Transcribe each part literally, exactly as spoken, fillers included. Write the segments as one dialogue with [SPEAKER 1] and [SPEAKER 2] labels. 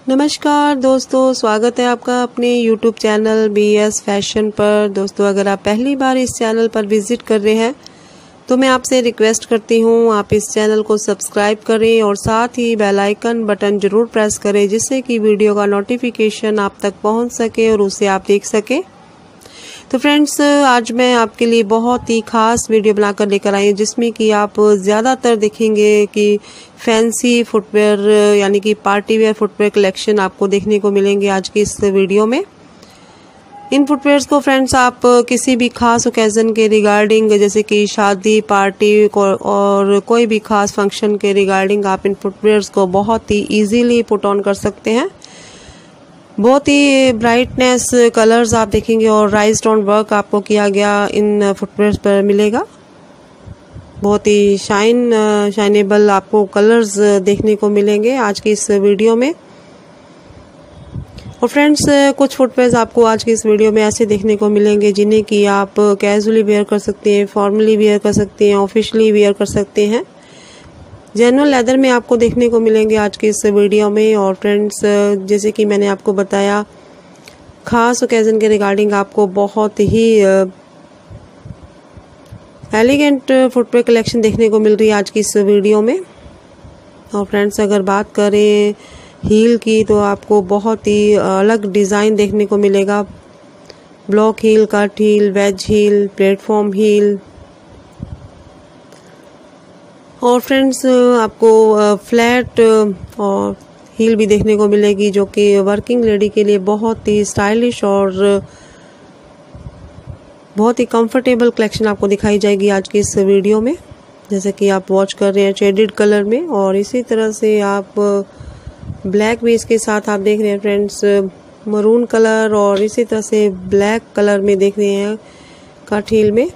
[SPEAKER 1] नमस्कार दोस्तों, स्वागत है आपका अपने YouTube channel B S fashion पर। दोस्तों, अगर आप पहली बार इस चैनल पर विजिट कर रहे हैं तो मैं आपसे रिक्वेस्ट करती हूँ आप इस चैनल को सब्सक्राइब करें और साथ ही बेल आइकन बटन जरूर प्रेस करें, जिससे कि वीडियो का नोटिफिकेशन आप तक पहुँच सके और उसे आप देख सकें। तो फ्रेंड्स, आज मैं आपके लिए बहुत ही खास वीडियो बनाकर लेकर आई हूँ, जिसमें कि आप ज़्यादातर देखेंगे कि फैंसी फुटवेयर यानी कि पार्टी वेयर फुटवेयर कलेक्शन आपको देखने को मिलेंगे आज की इस वीडियो में। इन फुटवेयर्स को फ्रेंड्स आप किसी भी खास ओकेजन के रिगार्डिंग, जैसे कि शादी पार्टी और कोई भी खास फंक्शन के रिगार्डिंग आप इन फुटवेयर्स को बहुत ही ईजीली पुट ऑन कर सकते हैं। बहुत ही ब्राइटनेस कलर्स आप देखेंगे और राइज स्टोन वर्क आपको किया गया इन फुटवेयर्स पर मिलेगा। बहुत ही शाइन शाइनेबल आपको कलर्स देखने को मिलेंगे आज की इस वीडियो में। और फ्रेंड्स, कुछ फुटवेयर्स आपको आज की इस वीडियो में ऐसे देखने को मिलेंगे जिन्हें कि आप कैजुअली वेयर कर सकते हैं, फॉर्मली वेयर कर सकते हैं, ऑफिशियली वेयर कर सकते हैं। जेन्युइन लेदर में आपको देखने को मिलेंगे आज की इस वीडियो में। और फ्रेंड्स, जैसे कि मैंने आपको बताया, खास ओकेजन के रिगार्डिंग आपको बहुत ही एलिगेंट फुटवेयर कलेक्शन देखने को मिल रही है आज की इस वीडियो में। और फ्रेंड्स, अगर बात करें हील की तो आपको बहुत ही अलग डिज़ाइन देखने को मिलेगा। Block heel, cut heel, wedge heel, platform heel. और फ्रेंड्स, आपको फ्लैट और हील भी देखने को मिलेगी, जो कि वर्किंग लेडी के लिए बहुत ही स्टाइलिश और बहुत ही कंफर्टेबल कलेक्शन आपको दिखाई जाएगी आज की इस वीडियो में। जैसे कि आप वॉच कर रहे हैं शेडेड कलर में, और इसी तरह से आप ब्लैक बेस के साथ आप देख रहे हैं फ्रेंड्स मरून कलर, और इसी तरह से ब्लैक कलर में देख रहे हैं कट हील में।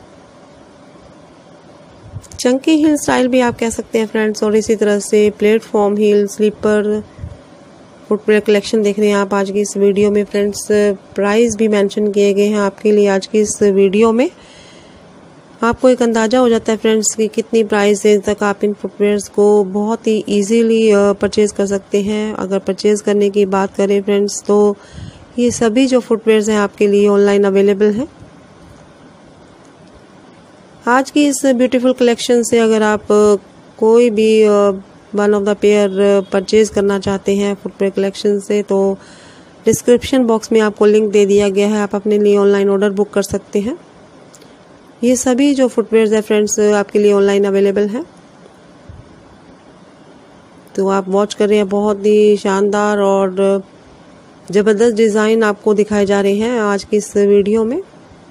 [SPEAKER 1] चंकी हील स्टाइल भी आप कह सकते हैं फ्रेंड्स। और इसी तरह से platform heel, slipper footwear collection देख रहे हैं आप आज की इस वीडियो में। फ्रेंड्स, प्राइस भी मेंशन किए गए हैं आपके लिए आज की इस वीडियो में। आपको एक अंदाज़ा हो जाता है फ्रेंड्स कि कितनी प्राइस रेंज तक आप इन फुटवेयर्स को बहुत ही इजीली परचेज़ कर सकते हैं। अगर परचेज़ करने की बात करें फ्रेंड्स, तो ये सभी जो फुटवेयर्स हैं आपके लिए ऑनलाइन अवेलेबल हैं। आज की इस ब्यूटीफुल कलेक्शन से अगर आप कोई भी one of the pair purchase करना चाहते हैं फुटवेयर कलेक्शन से, तो डिस्क्रिप्शन बॉक्स में आपको लिंक दे दिया गया है, आप अपने लिए ऑनलाइन ऑर्डर बुक कर सकते हैं। ये सभी जो फुटवेयर्स है फ्रेंड्स आपके लिए ऑनलाइन अवेलेबल हैं। तो आप वॉच कर रहे हैं, बहुत ही शानदार और ज़बरदस्त डिज़ाइन आपको दिखाए जा रहे हैं आज की इस वीडियो में।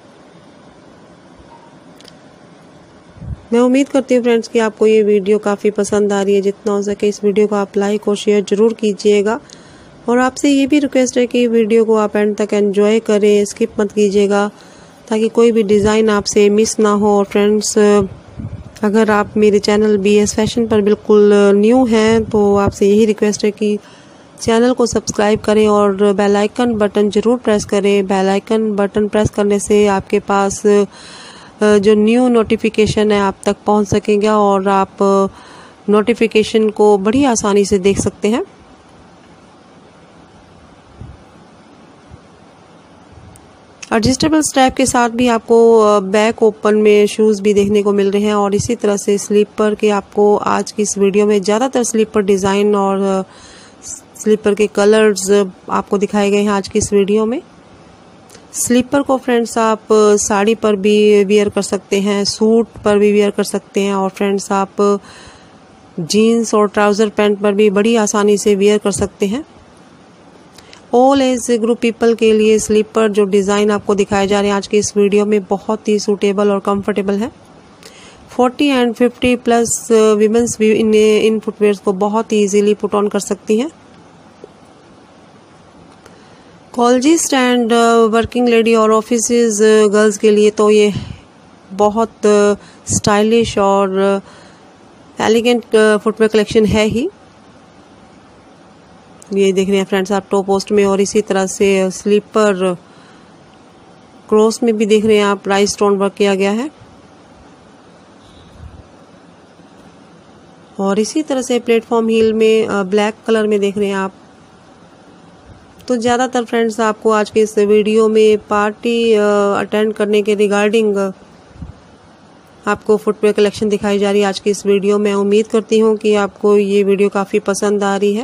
[SPEAKER 1] मैं उम्मीद करती हूँ फ्रेंड्स कि आपको ये वीडियो काफ़ी पसंद आ रही है। जितना हो सके इस वीडियो को आप लाइक और शेयर ज़रूर कीजिएगा। और आपसे ये भी रिक्वेस्ट है कि वीडियो को आप एंड तक एंजॉय करें, स्किप मत कीजिएगा, ताकि कोई भी डिज़ाइन आपसे मिस ना हो। और फ्रेंड्स, अगर आप मेरे चैनल बी एस फैशन पर बिल्कुल न्यू हैं तो आपसे यही रिक्वेस्ट है कि चैनल को सब्सक्राइब करें और बेल आइकन बटन ज़रूर प्रेस करें। बेल आइकन बटन प्रेस करने से आपके पास जो न्यू नोटिफिकेशन है आप तक पहुंच सकेगा और आप नोटिफिकेशन को बड़ी आसानी से देख सकते हैं। एडजस्टेबल स्ट्रैप के साथ भी आपको बैक ओपन में शूज़ भी देखने को मिल रहे हैं। और इसी तरह से स्लीपर के आपको आज की इस वीडियो में ज़्यादातर स्लीपर डिज़ाइन और स्लीपर के कलर्स आपको दिखाए गए हैं आज की इस वीडियो में। स्लीपर को फ्रेंड्स आप साड़ी पर भी वियर कर सकते हैं, सूट पर भी वियर कर सकते हैं, और फ्रेंड्स आप जीन्स और ट्राउज़र पैंट पर भी बड़ी आसानी से वियर कर सकते हैं। ऑल एज ग्रुप पीपल के लिए स्लीपर जो डिज़ाइन आपको दिखाए जा रहे हैं आज की इस वीडियो में बहुत ही सूटेबल और कंफर्टेबल है। Forty and fifty plus womens भी इन इन फुटवेयर्स को बहुत ही ईजीली पुट ऑन कर सकती हैं। कॉलेजिस्ट एंड वर्किंग लेडी और ऑफिस गर्ल्स के लिए तो ये बहुत स्टाइलिश और एलिगेंट फुटवेयर कलेक्शन है ही। ये देख रहे हैं फ्रेंड्स आप टॉप पोस्ट में, और इसी तरह से स्लीपर क्रॉस में भी देख रहे हैं आप राइज स्टोन वर्क किया गया है। और इसी तरह से प्लेटफॉर्म हील में ब्लैक कलर में देख रहे हैं आप तो ज़्यादातर फ्रेंड्स आपको आज के इस वीडियो में पार्टी अटेंड करने के रिगार्डिंग आपको फुटवेयर कलेक्शन दिखाई जा रही है आज की इस वीडियो में। उम्मीद करती हूँ कि आपको ये वीडियो काफ़ी पसंद आ रही है।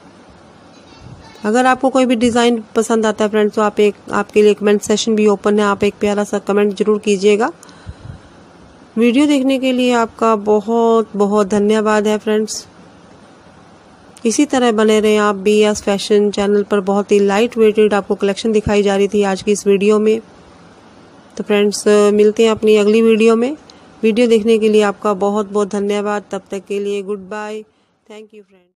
[SPEAKER 1] अगर आपको कोई भी डिज़ाइन पसंद आता है फ्रेंड्स तो आप एक आपके लिए कमेंट सेशन भी ओपन है, आप एक प्यारा सा कमेंट जरूर कीजिएगा। वीडियो देखने के लिए आपका बहुत बहुत धन्यवाद है फ्रेंड्स। इसी तरह बने रहें आप बी एस फैशन चैनल पर। बहुत ही लाइट वेटेड आपको कलेक्शन दिखाई जा रही थी आज की इस वीडियो में। तो फ्रेंड्स मिलते हैं अपनी अगली वीडियो में। वीडियो देखने के लिए आपका बहुत बहुत धन्यवाद। तब तक के लिए good bye. Thank you friends.